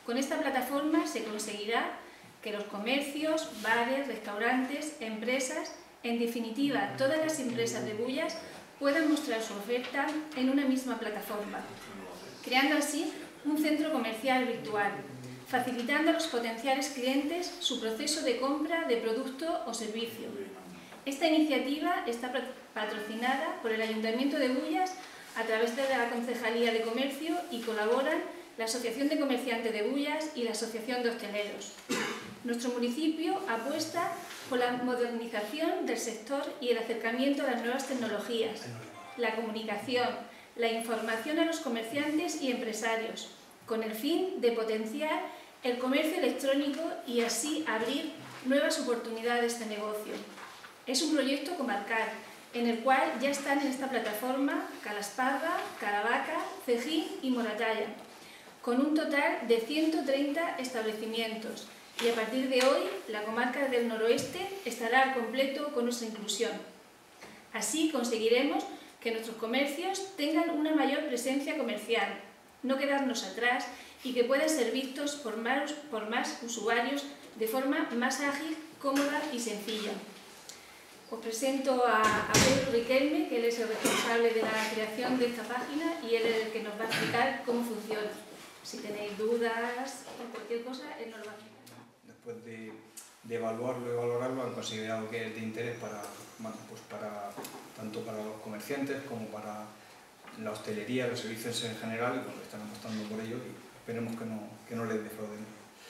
Con esta plataforma se conseguirá que los comercios, bares, restaurantes, empresas, en definitiva todas las empresas de Bullas, puedan mostrar su oferta en una misma plataforma, creando así un centro comercial virtual, facilitando a los potenciales clientes su proceso de compra de producto o servicio. Esta iniciativa está patrocinada por el Ayuntamiento de Bullas a través de la Concejalía de Comercio y colaboran la Asociación de Comerciantes de Bullas y la Asociación de Hosteleros. Nuestro municipio apuesta por la modernización del sector y el acercamiento a las nuevas tecnologías, la comunicación, la información a los comerciantes y empresarios, con el fin de potenciar el comercio electrónico y así abrir nuevas oportunidades de negocio. Es un proyecto comarcal en el cual ya están en esta plataforma Calasparra, Caravaca, Cejín y Moratalla, con un total de 130 establecimientos, y a partir de hoy la comarca del Noroeste estará al completo con nuestra inclusión. Así conseguiremos que nuestros comercios tengan una mayor presencia comercial, no quedarnos atrás y que puedan ser vistos por más usuarios de forma más ágil, cómoda y sencilla. Os presento a Pedro Riquelme, que él es el responsable de la creación de esta página y él es el que nos va a explicar cómo funciona. Si tenéis dudas o cualquier cosa, él nos lo va a explicar. Después de evaluarlo y valorarlo, han considerado que es de interés para, tanto para los comerciantes como para la hostelería, los servicios en general, y bueno, están apostando por ello y esperemos que no les defrauden.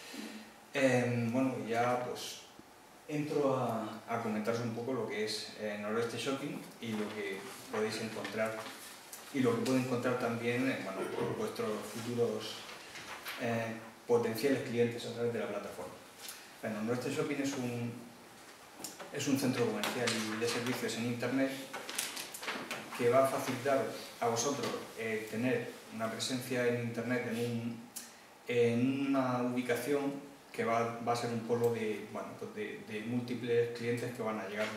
Bueno, ya pues entro a comentaros un poco lo que es Noroeste Shopping y lo que podéis encontrar y lo que pueden encontrar también vuestros futuros potenciales clientes a través de la plataforma. Bueno, Noroeste Shopping es un centro comercial y de servicios en Internet que va a facilitar a vosotros tener una presencia en Internet en una ubicación que va a ser un polo de múltiples clientes que van a llegar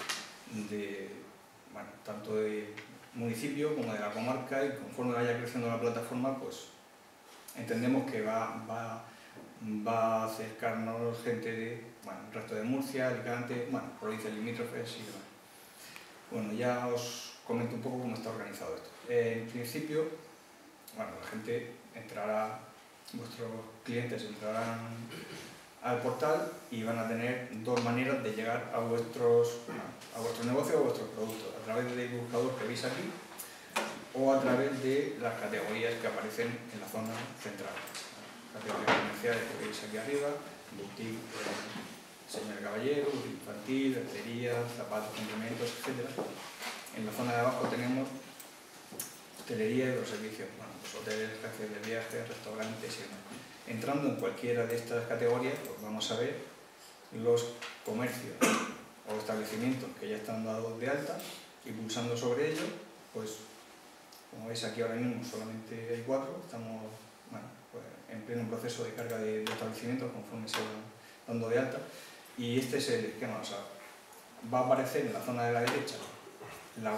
tanto de municipio como de la comarca, y conforme vaya creciendo la plataforma, pues entendemos que va a acercarnos gente de el resto de Murcia, Alicante, provincias limítrofes y demás. Bueno, ya os comento un poco cómo está organizado esto. En principio, la gente entrará, vuestros clientes entrarán al portal y van a tener dos maneras de llegar a vuestros negocios o a vuestros productos: a través del buscador que veis aquí o a través de las categorías que aparecen en la zona central. Categorías comerciales que veis aquí arriba: boutique, señor caballero, infantil, lencería, zapatos, complementos, etc. En la zona de abajo tenemos hostelería y los servicios, hoteles, agencias de viajes, restaurantes y demás. Entrando en cualquiera de estas categorías, pues vamos a ver los comercios o establecimientos que ya están dados de alta, y pulsando sobre ellos, pues como veis aquí ahora mismo solamente hay 4, estamos en pleno proceso de carga de establecimientos conforme se van dando de alta, y este es el esquema. O sea, va a aparecer en la zona de la derecha la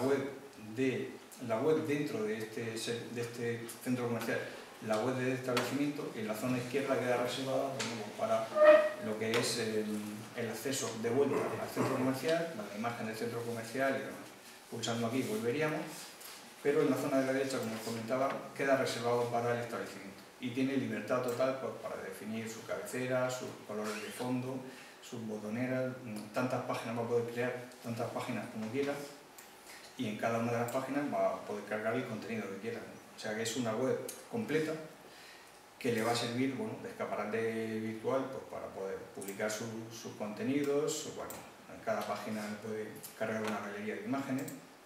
web dentro de este centro comercial, la web del establecimiento, y en la zona izquierda queda reservada para lo que es el acceso de vuelta al centro comercial, la imagen del centro comercial y demás. Pulsando aquí volveríamos, pero en la zona de la derecha, como os comentaba, queda reservado para el establecimiento y tiene libertad total para definir su cabecera, sus colores de fondo, sus botoneras, tantas páginas va a poder crear, tantas páginas como quiera, y en cada una de las páginas va a poder cargar el contenido que quiera. O sea que es una web completa que le va a servir de escaparate virtual para poder publicar sus contenidos. En cada página puede cargar una galería de imágenes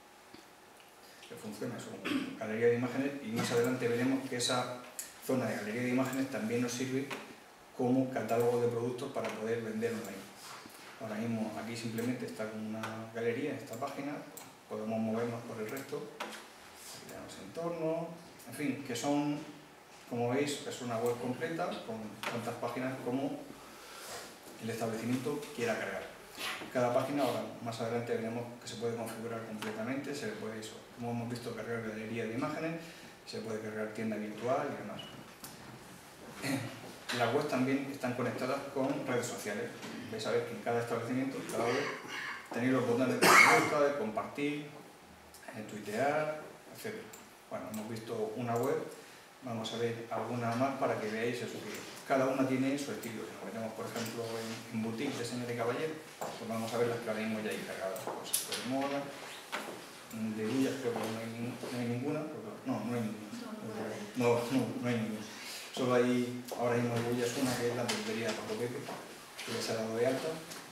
que funciona como galería de imágenes, y más adelante veremos que esa zona de galería de imágenes también nos sirve como catálogo de productos para poder vender online. Ahora mismo aquí simplemente está como una galería en esta página, podemos movernos por el resto, aquí tenemos entorno, en fin, que son, como veis, es una web completa con tantas páginas como el establecimiento quiera cargar. Cada página, ahora más adelante veremos que se puede configurar completamente, se le puede, como hemos visto, cargar galería de imágenes, se puede cargar tienda virtual y demás. las webs también están conectadas con redes sociales. Vais a ver que en cada establecimiento, en cada web, tenéis los botones de me gusta, de compartir, de tuitear, etc. Bueno, hemos visto una web, vamos a ver alguna más para que veáis eso, que cada una tiene su estilo. Si nos metemos, por ejemplo, en boutique de señor y caballero, pues vamos a ver las que ahora mismo ya hay cargadas. Pues de moda, de bullas creo que no hay ninguna, no hay ninguna. No hay ninguna. Solo hay, ahora mismo de bullas una que es la tontería de Paco Pepe, que ya se ha dado de alta.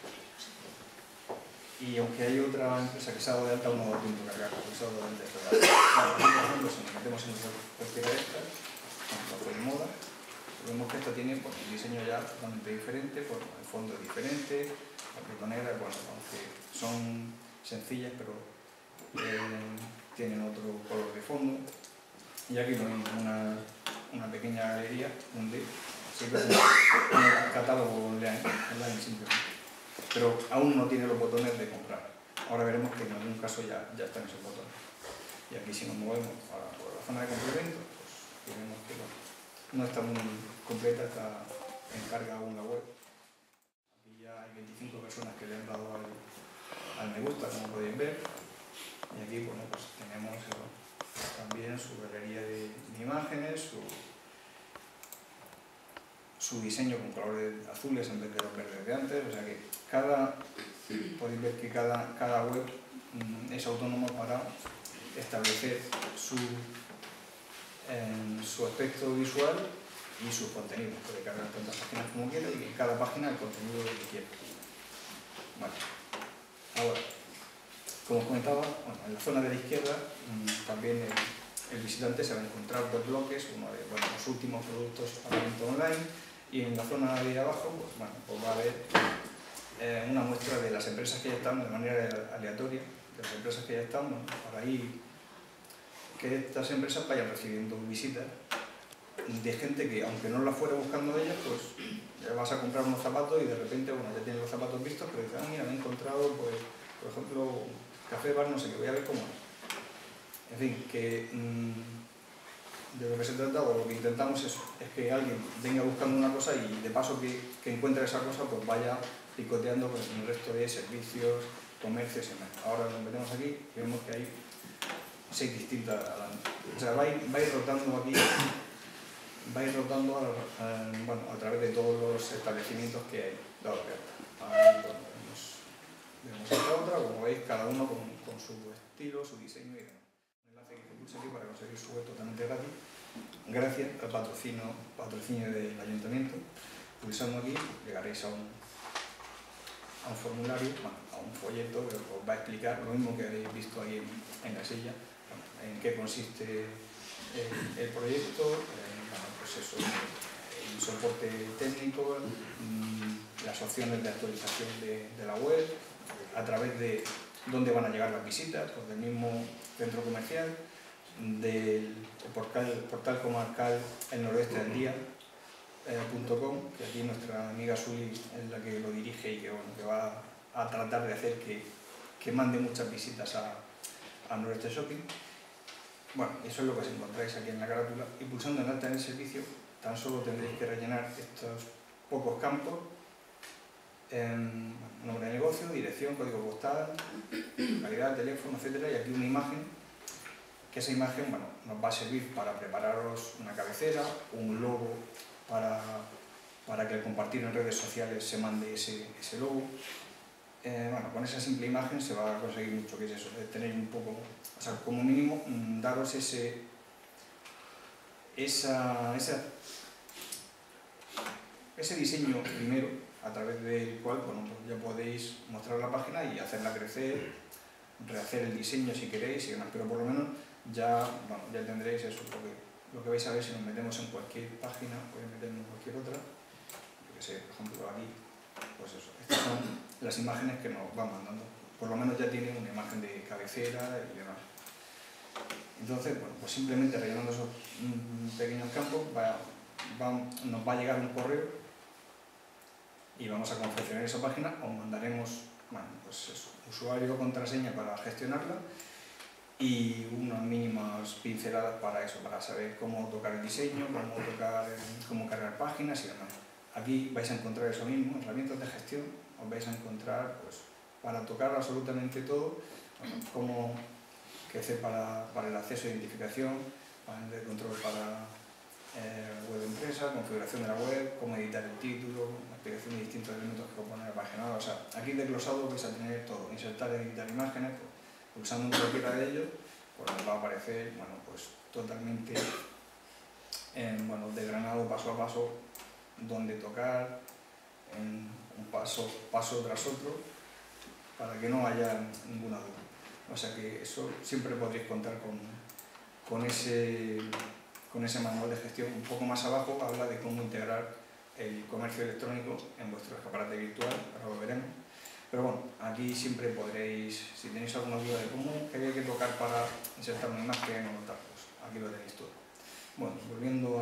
Y aunque hay otra empresa que se ha dado de alta, uno no tiene que cargar, porque se ha dado de alta. Claro, por ejemplo, si nos metemos en cualquiera de estas, la de moda, vemos que esta tiene un diseño ya totalmente diferente, el fondo es diferente, la botonera, bueno, aunque son sencillas, pero tienen otro color de fondo. Y aquí tenemos una pequeña galería donde se ve un catálogo online simplemente. Pero aún no tiene los botones de comprar. Ahora veremos que en algún caso ya están esos botones. Y aquí si nos movemos por la zona de complemento, pues vemos que no está muy completa, está en carga aún la web. Aquí ya hay 25 personas que le han dado al me gusta, como podéis ver. Y aquí bueno, pues tenemos también su galería de imágenes, su diseño con colores azules en vez de los verdes de antes, o sea que podéis ver que cada web es autónomo para establecer su aspecto visual y sus contenidos. Puede cargar tantas páginas como quiera y en cada página el contenido que quiera. Bueno, ahora, como os comentaba, en la zona de la izquierda también el visitante se va a encontrar dos bloques, uno de los últimos productos para venta online, y en la zona de abajo pues va a haber una muestra de las empresas que ya están de manera aleatoria, de las empresas que ya están, para ir que estas empresas vayan recibiendo visitas de gente que, aunque no la fuera buscando ellas, pues ya vas a comprar unos zapatos y de repente ya tienes los zapatos vistos, pero dices, mira, me he encontrado, pues, por ejemplo, café bar, no sé qué, voy a ver cómo es. En fin, que de lo que se trata, o lo que intentamos es que alguien venga buscando una cosa y de paso que encuentre esa cosa, pues vaya picoteando pues, en el resto de servicios, comercios y demás. Ahora nos metemos aquí y vemos que hay 6 distintas. O sea, vais rotando aquí, vais rotando a través de todos los establecimientos que hay dado de alta. Ahí vemos esta otra, como veis, cada uno con su estilo, su diseño y demás. Un enlace que pulse aquí para conseguir su web totalmente gratis, gracias al patrocinio del ayuntamiento. Pulsando aquí llegaréis a un formulario, a un folleto que os va a explicar lo mismo que habéis visto ahí en la silla, en qué consiste el proyecto, pues eso, el soporte técnico, las opciones de actualización de la web, a través de dónde van a llegar las visitas, pues del mismo centro comercial, del portal comarcal El Noroeste del Día, .com, que aquí nuestra amiga Suli es la que lo dirige y que va a tratar de hacer que mande muchas visitas a Noroeste Shopping. Bueno, eso es lo que os encontráis aquí en la carátula, y pulsando en alta en el servicio tan solo tendréis que rellenar estos pocos campos: nombre de negocio, dirección, código postal, calidad, teléfono, etcétera, y aquí una imagen, que esa imagen nos va a servir para prepararos una cabecera, un logo para que al compartir en redes sociales se mande ese logo. Con esa simple imagen se va a conseguir mucho, que es eso, tener un poco, o sea, como mínimo, daros ese diseño primero, a través del cual pues ya podéis mostrar la página y hacerla crecer, rehacer el diseño si queréis y demás, pero por lo menos ya tendréis eso, lo que vais a ver si nos metemos en cualquier página, podéis meternos en cualquier otra, yo que sé, por ejemplo aquí, pues eso, estas son las imágenes que nos van mandando, por lo menos ya tiene una imagen de cabecera y demás. Entonces, pues simplemente rellenando esos pequeños campos nos va a llegar un correo y vamos a confeccionar esa página, os mandaremos pues eso, usuario o contraseña para gestionarla, y unas mínimas pinceladas para eso, para saber cómo tocar el diseño, cómo cargar páginas y demás. Aquí vais a encontrar eso mismo, herramientas de gestión, os vais a encontrar pues, para tocar absolutamente todo, como qué hacer para el acceso e identificación, panel de control para web de empresa, configuración de la web, cómo editar el título, la explicación de distintos elementos que componen la página web. O sea, aquí desglosado vais a tener todo, insertar y editar imágenes, pues, pulsando en cualquiera de ellos, pues nos va a aparecer bueno, pues, totalmente desgranado paso a paso, dónde tocar, en un paso tras otro, para que no haya ninguna duda. O sea que eso siempre podréis contar con ese manual de gestión. Un poco más abajo habla de cómo integrar el comercio electrónico en vuestro escaparate virtual, ahora lo veremos. Pero bueno, aquí siempre podréis, si tenéis alguna duda de cómo había que tocar para insertar una imagen o tal, pues aquí lo tenéis todo. Bueno, volviendo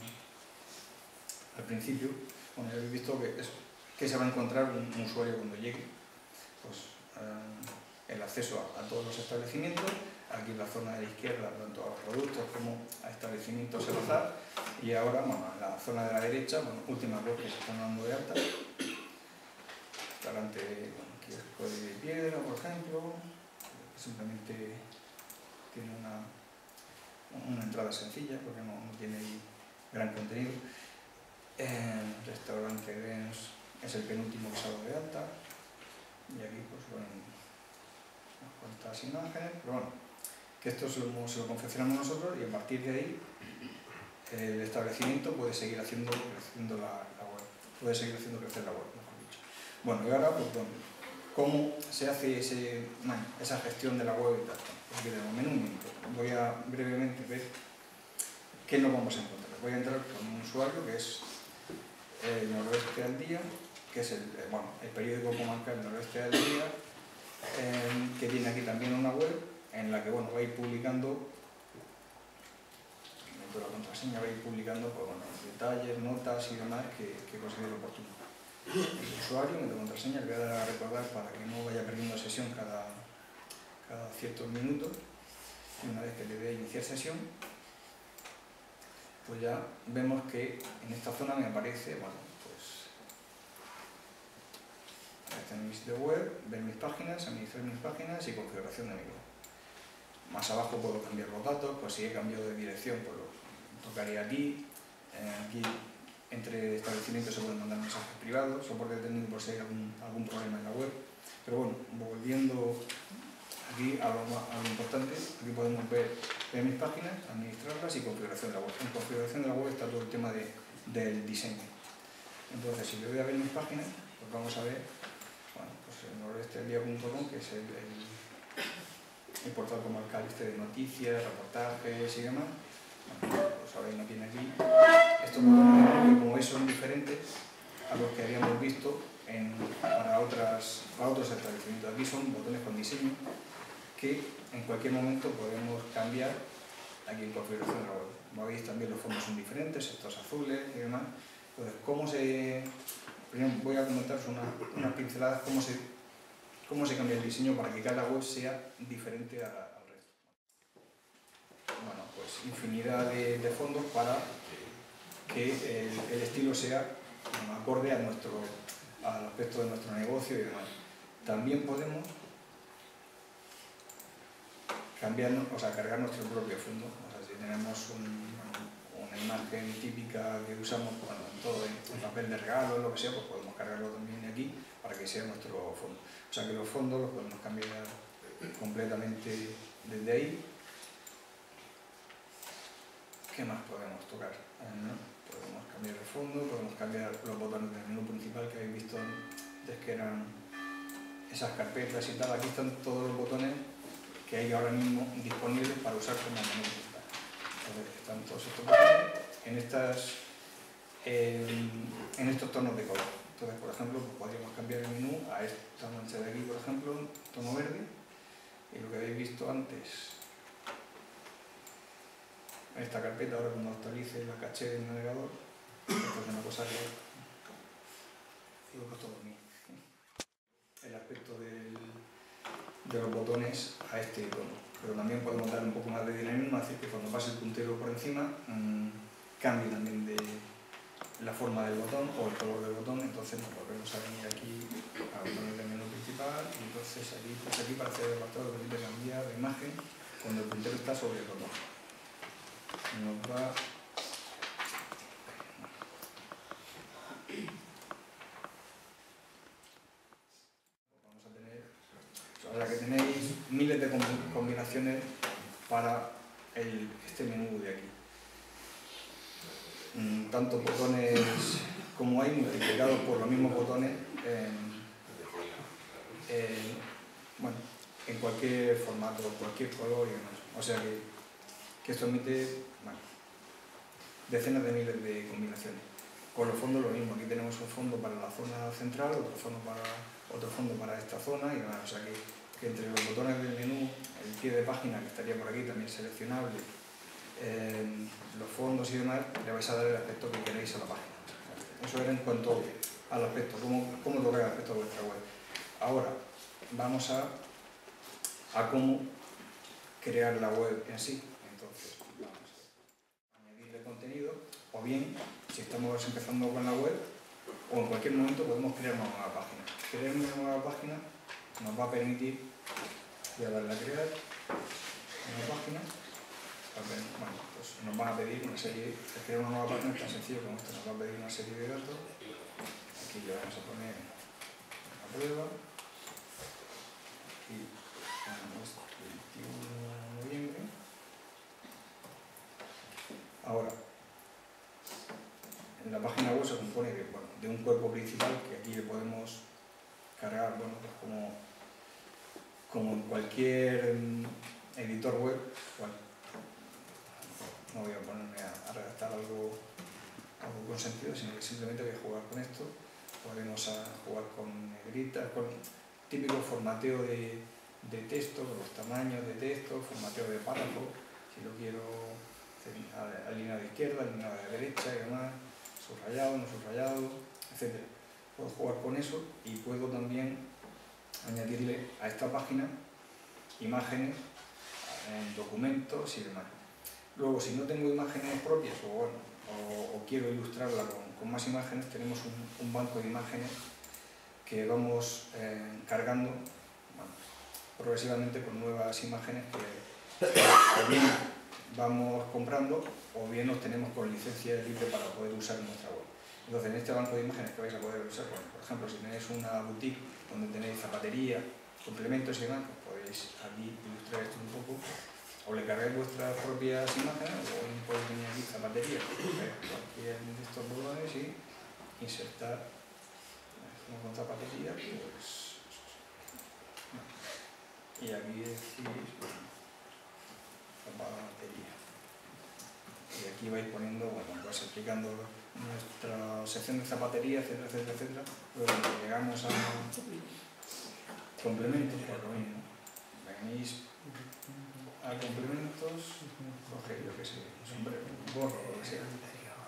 al principio, bueno, ya habéis visto que se va a encontrar un usuario cuando llegue, pues el acceso a todos los establecimientos, aquí en la zona de la izquierda, tanto a los productos como a establecimientos al azar, y ahora, bueno, en la zona de la derecha, bueno, últimas web que se están dando de alta, restaurante, bueno, kiosco de piedra, por ejemplo, simplemente tiene una entrada sencilla, porque no tiene gran contenido. Restaurante Dens es el penúltimo que se ha dado de alta, y aquí pues bueno, unas cuantas imágenes, pero bueno, que esto se lo confeccionamos nosotros y a partir de ahí el establecimiento puede seguir haciendo creciendo la web, puede seguir haciendo crecer la web, mejor dicho. Bueno, y ahora pues bueno, ¿cómo se hace esa gestión de la web y tal? Pues tenemos menú, voy a brevemente ver qué nos vamos a encontrar. Voy a entrar con un usuario que es el Noroeste al Día, que es el periódico comarcal Noroeste al Día, que tiene aquí también una web en la que bueno, va a ir publicando, dentro de la contraseña va a ir publicando pues, bueno, detalles, notas y demás que considere oportuno. El usuario, meto contraseña, le voy a dar a recordar para que no vaya perdiendo sesión cada ciertos minutos, y una vez que le dé a iniciar sesión, pues ya vemos que en esta zona me aparece, bueno, pues este es mi sitio web, ver mis páginas, administrar mis páginas y configuración de mi web. Más abajo puedo cambiar los datos, pues si he cambiado de dirección, pues lo tocaría aquí. Aquí entre establecimientos se pueden mandar mensajes privados, soporte técnico por si hay algún problema en la web. Pero bueno, volviendo aquí a lo importante, aquí podemos ver mis páginas, administrarlas y configuración de la web. En configuración de la web está todo el tema del diseño. Entonces, si yo voy a ver mis páginas, pues vamos a ver, bueno, pues el noroestealdía.com, que es el portal comarcal de noticias, reportajes y demás. Bueno, pues ahora no tiene aquí. Estos botones, como veis, son diferentes a los que habíamos visto para otros establecimientos. Aquí son botones con diseño que en cualquier momento podemos cambiar aquí en configuración de la web. Como veis, también los fondos son diferentes, estos azules y demás. Entonces, primero voy a comentaros unas pinceladas cómo se cambia el diseño para que cada web sea diferente al resto. Bueno, pues infinidad de fondos para que el estilo sea acorde al aspecto de nuestro negocio y demás. También podemos cargar nuestro propio fondo. O sea, si tenemos una imagen típica que usamos en todo, en papel de regalo, lo que sea, pues podemos cargarlo también de aquí para que sea nuestro fondo. O sea que los fondos los podemos cambiar completamente desde ahí. ¿Qué más podemos tocar? Podemos cambiar el fondo, podemos cambiar los botones del menú principal que habéis visto antes, que eran esas carpetas y tal. Aquí están todos los botones que hay ahora mismo disponibles para usar como menú principal. Entonces, están todos estos botones en estos tonos de color. Entonces, por ejemplo, pues podríamos cambiar el menú a esta mancha de aquí, por ejemplo, tono verde, y lo que habéis visto antes, esta carpeta, ahora cuando actualice la caché del navegador, esto es una cosa que lo he puesto por mí. El aspecto de los botones a este icono. pero también podemos dar un poco más de dinamismo, es decir, que cuando pase el puntero por encima cambie también de la forma del botón o el color del botón. Entonces nos volvemos a venir aquí a botones del menú principal y entonces aquí, pues aquí para hacer el apartado permite cambiar de imagen cuando el puntero está sobre el botón. Nos va o sea que tenéis miles de combinaciones para este menú de aquí. Tanto botones como hay multiplicados por los mismos botones bueno, en cualquier formato, cualquier color y demás. O sea que esto emite decenas de miles de combinaciones. Con los fondos lo mismo, aquí tenemos un fondo para la zona central, otro fondo para esta zona y demás. O sea que entre los botones del menú, el pie de página que estaría por aquí también seleccionable, los fondos y demás, le vais a dar el aspecto que queréis a la página. Eso era en cuanto al aspecto, cómo tocar el aspecto de vuestra web. Ahora vamos a cómo crear la web en sí. Entonces vamos a añadirle contenido, o bien si estamos empezando con la web o en cualquier momento podemos crear una nueva página. Crear una nueva página nos va a permitir, voy a darle a crear una página. Bueno, pues nos van a pedir una serie, crear una nueva página es tan sencillo como esto, nos va a pedir una serie de datos. Aquí le vamos a poner una prueba. Aquí ponemos 21 de noviembre. Ahora, en la página web se compone de un cuerpo principal que aquí le podemos cargar, bueno, pues como en cualquier editor web. Bueno, no voy a ponerme a redactar algo con sentido, sino que simplemente voy a jugar con esto. Podemos jugar con negritas, con típico formateo de texto, con los tamaños de texto, formateo de párrafo, si lo quiero alineado de izquierda, alineado de derecha y demás, subrayado, no subrayado, etc. Puedo jugar con eso y puedo también añadirle a esta página imágenes, documentos y demás. Luego, si no tengo imágenes propias o quiero ilustrarla con más imágenes, tenemos un banco de imágenes que vamos cargando progresivamente con nuevas imágenes que o bien vamos comprando o bien nos tenemos con licencia libre para poder usar en nuestra web. Entonces, en este banco de imágenes que vais a poder usar, bueno, por ejemplo, si tenéis una boutique donde tenéis zapatería, complementos y demás, pues podéis aquí ilustrar esto un poco. O le cargáis vuestras propias imágenes o podéis venir aquí zapatería, cualquier de estos botones y insertar con zapatería, pues, y aquí decís zapatería. Y aquí vais poniendo, bueno, pues explicando nuestra sección de zapatería, etcétera, etcétera, etcétera. Luego cuando llegamos a complementos, pues lo mismo. Venís a complementos, cogéis lo que sea, un sombrero, un gorro, lo que sea.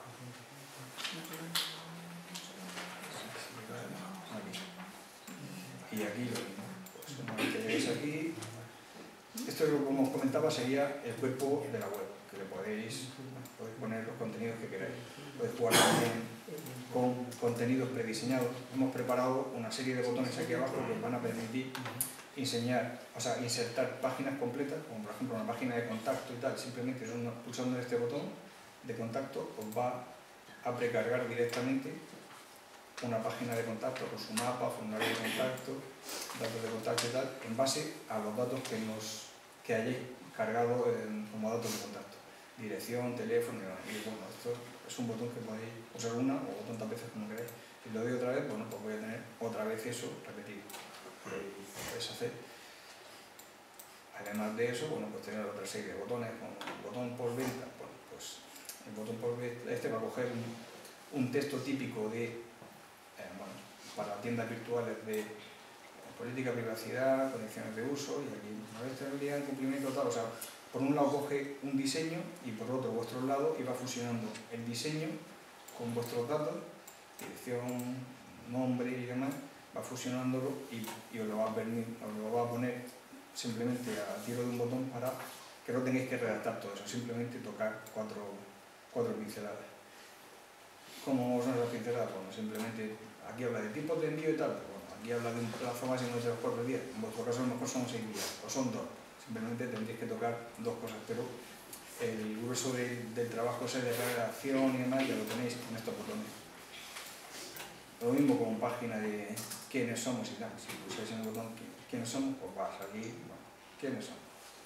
Aquí. Y aquí lo mismo. Pues una vez que lleguéis aquí, esto es lo que como os comentaba, sería el cuerpo de la web, que le podéis poner los contenidos que queráis. Podéis jugar también con contenidos prediseñados. Hemos preparado una serie de botones aquí abajo que os van a permitir insertar páginas completas, como por ejemplo una página de contacto y tal. Simplemente pulsando este botón de contacto os va a precargar directamente una página de contacto con su mapa, formulario de contacto, datos de contacto y tal, en base a los datos que hayáis cargado como datos de contacto. Dirección, teléfono y bueno, esto es un botón que podéis usar una o tantas veces como queráis. Si lo doy otra vez, bueno, pues voy a tener otra vez eso repetido. Podéis hacer. Además de eso, bueno, pues tener otra serie de botones, como el botón por venta. Bueno, pues el botón por venta este va a coger un texto típico de para tiendas virtuales de política, privacidad, condiciones de uso, y aquí una vez terminado el cumplimiento tal, o sea, por un lado coge un diseño y por otro vuestro lado y va fusionando el diseño con vuestros datos, dirección, nombre y demás, va fusionándolo y os lo va a poner simplemente a tiro de un botón para que no tengáis que redactar todo eso, simplemente tocar cuatro pinceladas. ¿Cómo son esas pinceladas? Bueno, simplemente aquí habla de tipos de envío y tal, pero bueno, aquí habla de un plazo máximo de los 4 días, en vuestro caso a lo mejor son 6 días, o son 2, simplemente tendréis que tocar dos cosas, pero el grueso del trabajo ese de redacción y demás ya lo tenéis con estos botones. Lo mismo con página de quiénes somos y tal, si pulsáis en el botón quiénes somos, pues vas aquí, bueno, quiénes somos.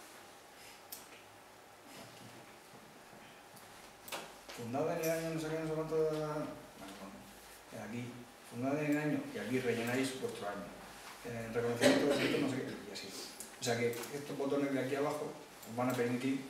Fundada en el año, no sé qué, no sé cuánto, aquí, fundada en el año, y aquí rellenáis vuestro año. Reconocimiento de servicio, no sé qué, y así. O sea que estos botones de aquí abajo os van a permitir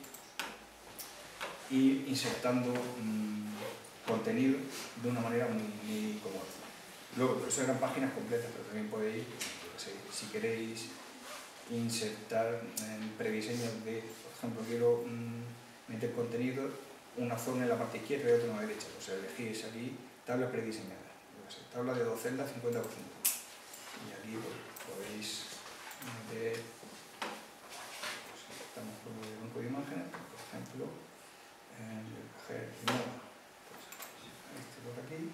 ir insertando contenido de una manera muy cómoda. Luego, eso eran páginas completas, pero también podéis, si queréis insertar prediseños de, por ejemplo, quiero meter contenido, una zona en la parte izquierda y otra en la derecha, pues elegís aquí tabla prediseñada, tabla de 2 celdas 50%, y aquí pues, podéis meter, pues, estamos con el banco de imágenes, por ejemplo, coger moda, pues, este por aquí,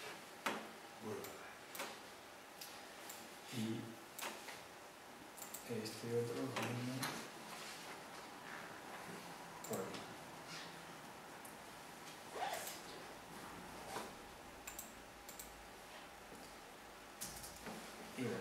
y este otro por aquí. Y bueno,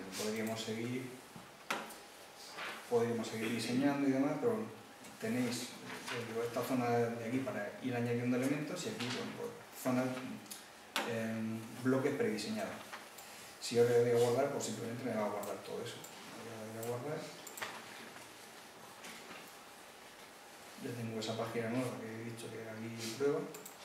podríamos seguir diseñando y demás, pero tenéis esta zona de aquí para ir añadiendo elementos y aquí pues, zonas, bloques prediseñados. Si yo le doy a guardar, pues simplemente me va a guardar todo eso. Le doy a guardar. Ya tengo esa página nueva que he dicho que aquí prueba.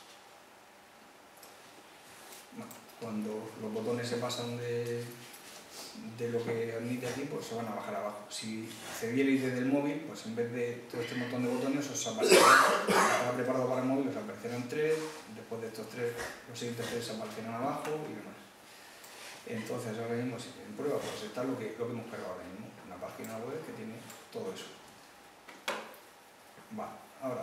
Bueno, cuando los botones se pasan de lo que admite aquí, pues se van a bajar abajo. Si accedierais desde el móvil, pues en vez de todo este montón de botones os aparecerán, estaba preparado para el móvil, os aparecerán 3, después de estos 3, los siguientes 3 aparecerán abajo y demás. Entonces ahora mismo, si en prueba, pues está lo que hemos cargado ahora mismo, una página web que tiene todo eso. Vale, ahora,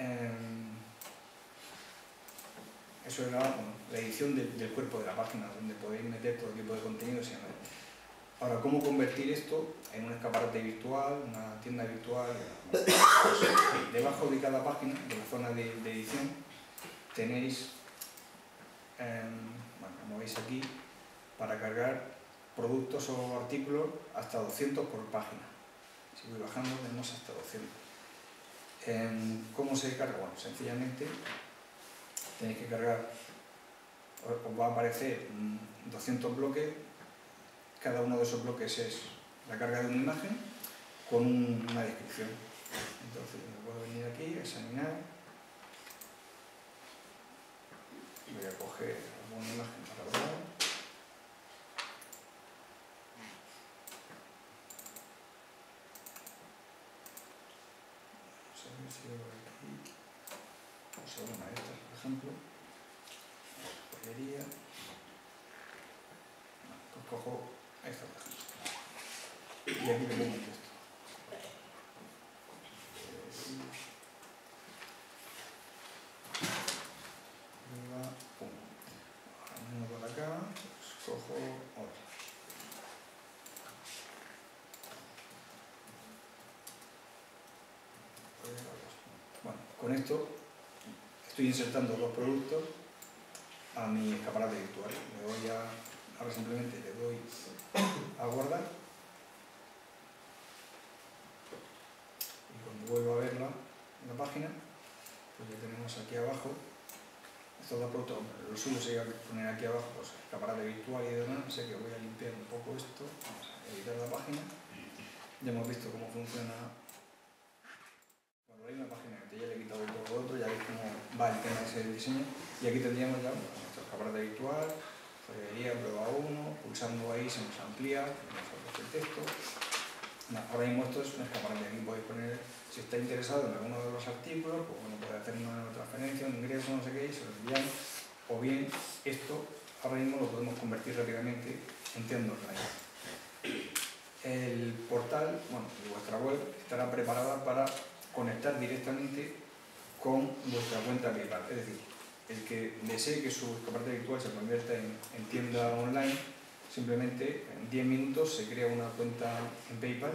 eso era la edición del cuerpo de la página, donde podéis meter todo tipo de contenido. Ahora, ¿cómo convertir esto en un escaparate virtual, una tienda virtual? Pues, debajo de cada página, de la zona de edición, tenéis, bueno, como veis aquí, para cargar productos o artículos hasta 200 por página. Si voy bajando, tenemos hasta 200. ¿Cómo se carga? Bueno, sencillamente tenéis que cargar, os va a aparecer 200 bloques, cada uno de esos bloques es la carga de una imagen con una descripción. Entonces me puedo venir aquí, examinar, voy a coger alguna imagen para probar. Vamos a ver si veo aquí, vamos a ver una de estas, por ejemplo, joyería. Pues cojo esta, por ejemplo, y aquí le pongo el texto. Ahora por acá, pues cojo otra. Bueno, con esto estoy insertando dos productos a mi escaparate virtual. Ahora simplemente le doy a guardar y cuando vuelvo a verla en la página, pues ya tenemos aquí abajo estos dos productos. Lo suyo sería poner aquí abajo pues, escaparate virtual y demás. No sé que voy a limpiar un poco esto. Vamos a editar la página. Ya hemos visto cómo funciona. Bueno, hay una página que ya le he quitado todo lo otro, ya veis cómo va el tema de ese diseño. Y aquí tendríamos ya nuestro escaparate virtual, joyería, prueba 1, pulsando ahí se nos amplía, tenemos el texto. Ahora mismo esto es un escaparate, aquí podéis poner, si estáis interesado en alguno de los artículos, pues bueno, podéis hacer una transferencia, un ingreso, no sé qué, y se lo envían. O bien, esto ahora mismo lo podemos convertir rápidamente en tienda online. El portal, bueno, vuestra web estará preparada para conectar directamente con vuestra cuenta PayPal. Es decir, el que desee que su escaparate virtual se convierta en tienda online, simplemente en 10 minutos se crea una cuenta en PayPal.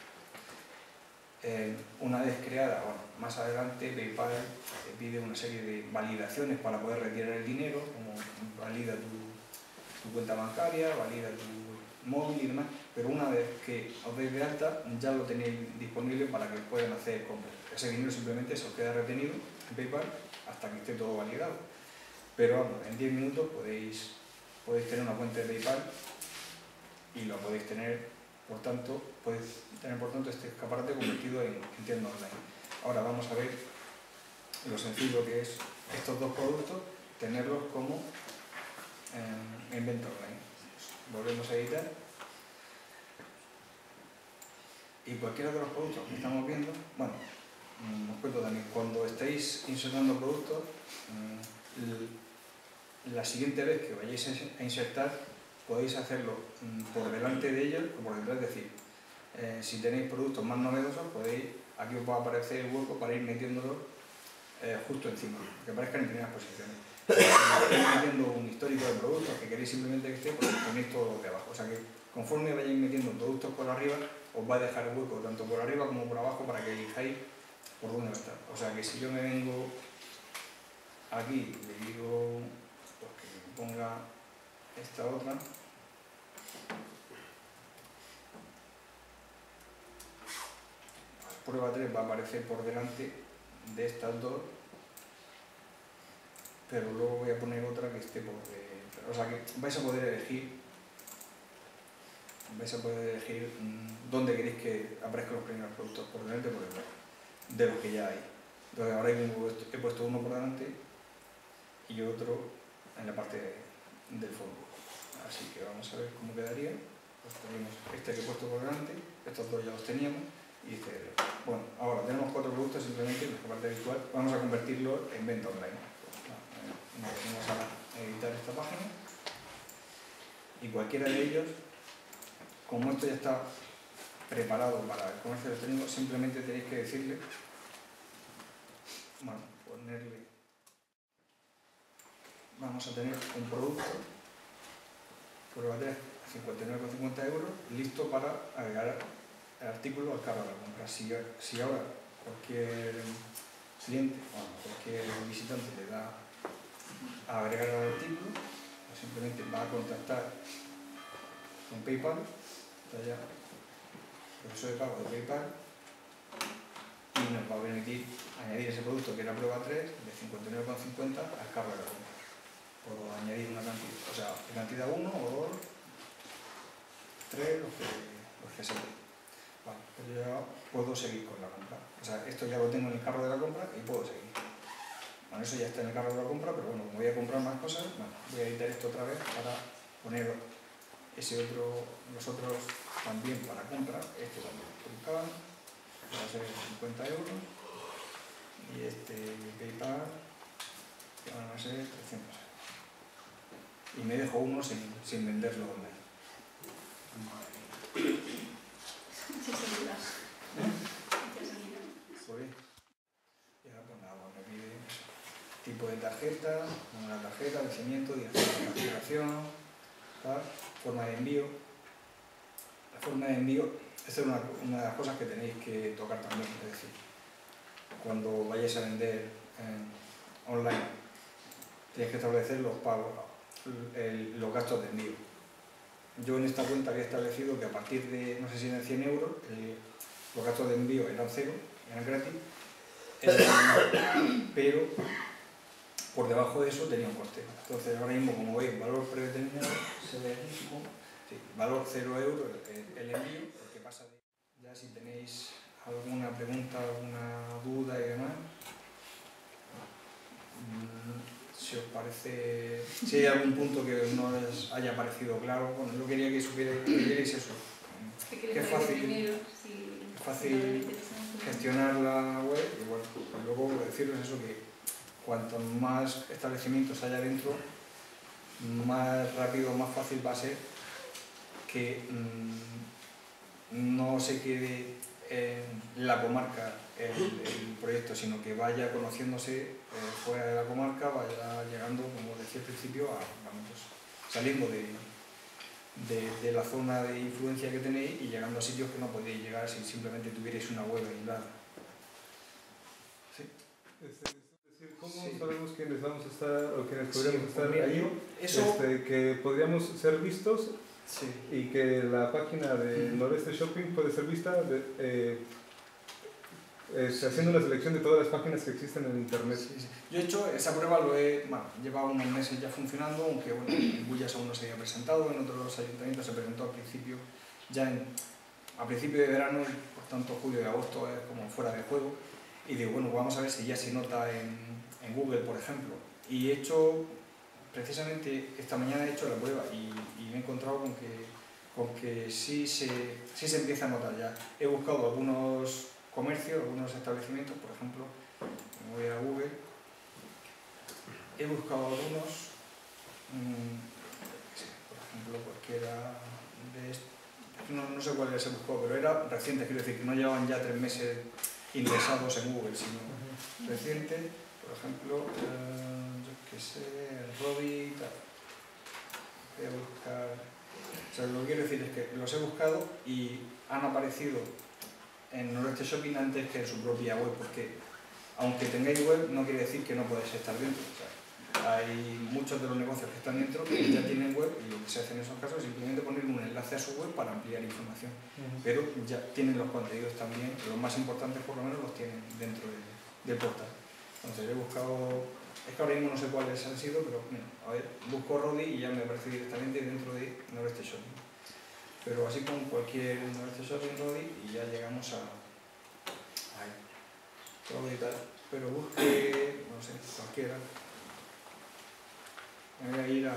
Una vez creada, bueno, más adelante PayPal te pide una serie de validaciones para poder retirar el dinero, como valida tu cuenta bancaria, valida tu móvil y demás, pero una vez que os deis de alta ya lo tenéis disponible para que puedan hacer compras. Ese dinero simplemente se os queda retenido en PayPal hasta que esté todo validado. Pero vamos, en 10 minutos podéis tener una cuenta de PayPal y lo podéis tener, por tanto, este escaparate convertido en tienda online. Ahora vamos a ver lo sencillo que es estos dos productos, tenerlos como en venta online. Volvemos a editar. Y cualquiera de los productos que estamos viendo, bueno, os cuento también, cuando estéis insertando productos, la siguiente vez que vayáis a insertar, podéis hacerlo por delante de ellos o por detrás, es decir, si tenéis productos más novedosos, aquí os va a aparecer el hueco para ir metiéndolo justo encima, que aparezcan en primeras posiciones. Si estáis metiendo un histórico de productos que queréis simplemente que esté, pues tenéis todo de abajo. O sea que conforme vayáis metiendo productos por arriba, os va a dejar el hueco tanto por arriba como por abajo para que elijáis por dónde va a estar. O sea que si yo me vengo aquí, le digo pues, que me ponga esta otra, prueba 3 va a aparecer por delante de estas dos, pero luego voy a poner otra que esté por detrás. O sea que vais a poder elegir dónde queréis que aparezcan los primeros productos, por delante o por detrás, de los que ya hay. Entonces ahora he puesto uno por delante y otro en la parte del fondo. Así que vamos a ver cómo quedaría. Pues tenemos este que he puesto por delante, estos dos ya los teníamos, y este. Bueno, ahora tenemos 4 productos simplemente en la parte virtual. Vamos a convertirlo en venta online. Nos vamos a editar esta página y cualquiera de ellos, como esto ya está preparado para el comercio electrónico, simplemente tenéis que decirle, bueno, ponerle, vamos a tener un producto prueba 3 a 59,50 euros listo para agregar el artículo al carro de la compra. Si ahora cualquier cliente o cualquier visitante le da a agregar el artículo, pues simplemente va a contactar con PayPal, ya proceso de pago de PayPal, y nos va a permitir añadir ese producto que era prueba 3 de 59,50 al carro de la compra. Puedo añadir una cantidad, o sea, cantidad 1 o 2, 3, los que sea. Vale, pues ya puedo seguir con la compra. O sea, esto ya lo tengo en el carro de la compra y puedo seguir. Bueno, eso ya está en el carro de la compra, pero bueno, como voy a comprar más cosas, bueno, voy a editar esto otra vez para poner los otros también para compra. Este también PayPal, va a ser 50 euros, y este PayPal, que van a ser 300 euros. Y me dejo uno sin venderlo online. Y ahora pues nada, me pide tipo de tarjeta, una tarjeta, vencimiento, dirección de facturación, forma de envío. La forma de envío, esta es una de las cosas que tenéis que tocar también, es decir, cuando vayáis a vender online, tenéis que establecer los pagos, los gastos de envío. Yo en esta cuenta había establecido que a partir de, no sé si eran 100 euros, los gastos de envío eran 0, eran gratis, pero por debajo de eso tenía un coste. Entonces ahora mismo, como veis, valor predeterminado, se ve aquí, sí, valor 0 euros el envío, porque pasa de... Ya si tenéis alguna pregunta, alguna duda y demás, si os parece, si hay algún punto que no les haya parecido claro, bueno, yo quería que supierais eso, que es fácil gestionar la web y bueno, pues luego deciros eso, que cuanto más establecimientos haya dentro, más rápido, más fácil va a ser que no se quede en la comarca el proyecto, sino que vaya conociéndose fuera de la comarca, vaya llegando, como decía al principio, saliendo de la zona de influencia que tenéis y llegando a sitios que no podéis llegar si simplemente tuvierais una web aislada. ¿Sí? Es decir, ¿cómo sabemos quiénes vamos a estar o quiénes podríamos estar pues allí? Que podríamos ser vistos y que la página de Noreste Shopping puede ser vista haciendo una selección de todas las páginas que existen en internet. Yo he hecho esa prueba, llevaba unos meses ya funcionando, aunque bueno, en Bullas aún no se había presentado, en otros ayuntamientos se presentó al principio, a principio de verano, por tanto julio y agosto es como fuera de juego, y digo, bueno, vamos a ver si ya se nota en Google, por ejemplo. Y he hecho, precisamente esta mañana he hecho la prueba y me he encontrado con que sí se empieza a notar ya. He buscado algunos comercios, algunos establecimientos, por ejemplo, me voy a Google, he buscado algunos, por ejemplo, cualquiera de estos, no sé cuáles he buscado, pero era reciente, quiero decir que no llevaban ya 3 meses ingresados en Google, sino reciente, por ejemplo, yo qué sé, Robi, tal. Voy a buscar, o sea, lo que quiero decir es que los he buscado y han aparecido en Noreste Shopping antes que en su propia web, porque aunque tengáis web no quiere decir que no podáis estar dentro. O sea, hay muchos de los negocios que están dentro que ya tienen web y lo que se hace en esos casos es simplemente poner un enlace a su web para ampliar información. Pero ya tienen los contenidos también, los más importantes por lo menos los tienen dentro del portal. Entonces he buscado, es que ahora mismo no sé cuáles han sido, pero mira, a ver, busco Rodi y ya me aparece directamente dentro de Noreste Shopping. Pero así con cualquier Noreste Shopping Rodi y ya llegamos a ahí. Rodi y tal. Pero busque, no sé, cualquiera. Me voy a ir a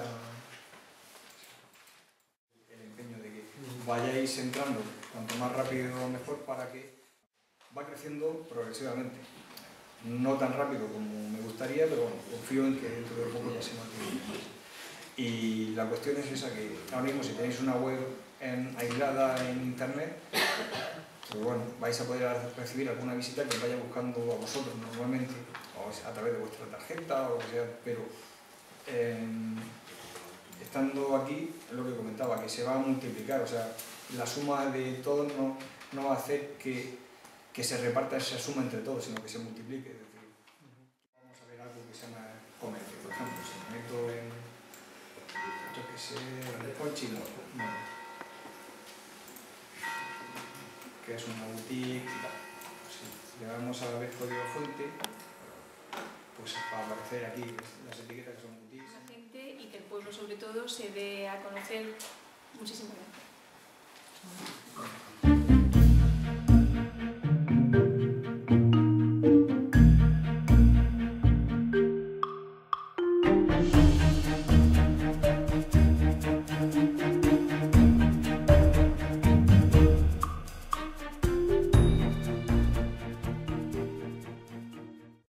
el empeño de que vayáis entrando cuanto más rápido mejor para que va creciendo progresivamente. No tan rápido como me gustaría, pero bueno, confío en que dentro de poco ya se mantiene más. Y la cuestión es esa, que ahora mismo si tenéis una web aislada en internet, pues bueno, vais a poder recibir alguna visita que os vaya buscando a vosotros normalmente, o a través de vuestra tarjeta o lo que sea, pero estando aquí, es lo que comentaba, que se va a multiplicar, o sea, la suma de todos no va a hacer que se reparta esa suma entre todos, sino que se multiplique. Es decir, vamos a ver algo que se llama comercio, por ejemplo, si me meto en, yo que sé, en Conchino, que es una boutique, si le damos a ver código fuente, pues va a aparecer aquí las etiquetas que son boutiques. La gente y que el pueblo sobre todo se dé a conocer. Muchísimas gracias.